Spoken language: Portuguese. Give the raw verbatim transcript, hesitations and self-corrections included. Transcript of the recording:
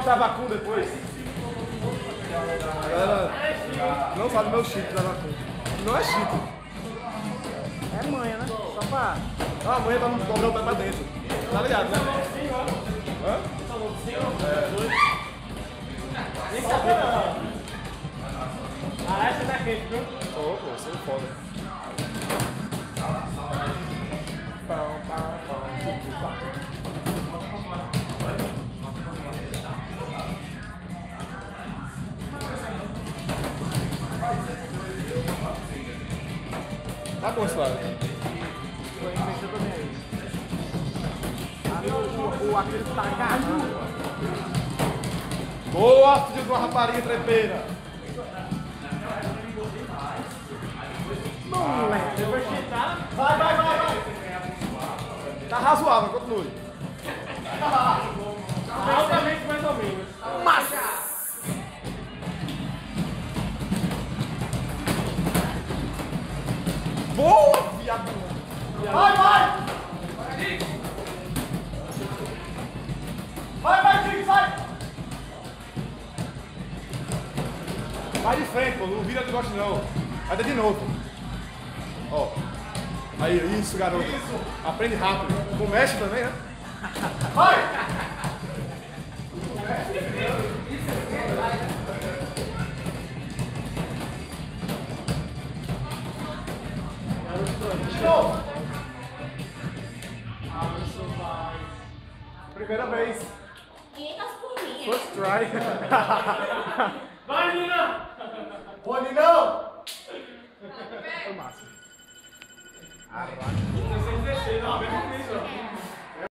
travacum depois. A galera não sabe meu chip travacum. Não é chip. É manha, né? Só pra... Ah, a manha pra não dobrar o pé pra dentro. Tá ligado, né? Hã? É. Nem sabia não. Ah, essa tá quente, viu? Ô, pô, você é foda. Tá bom, suave. Foi mexer também aí. O, o aquele tá agarrando. Boa, filho de uma rapariga trepeira. Moleque, eu vou chitar. Vai, vai, vai, vai. Tá razoável, continue. Altamente mais ou menos. Massa! Boa, viado. Vai, vai. Vai, vai, Chico, sai. Vai de frente, pô. Não vira de baixo, não. Vai dar de novo. Ó. Aí, isso, garoto. Isso. Aprende rápido. Começa também, né? Vai! De novo. Primeira vez. quinhentas pulinhas. First try. Vai, Nina! Ô, Ninão! Foi massa. Arra. dezesseis, dezesseis, não, bem difícil.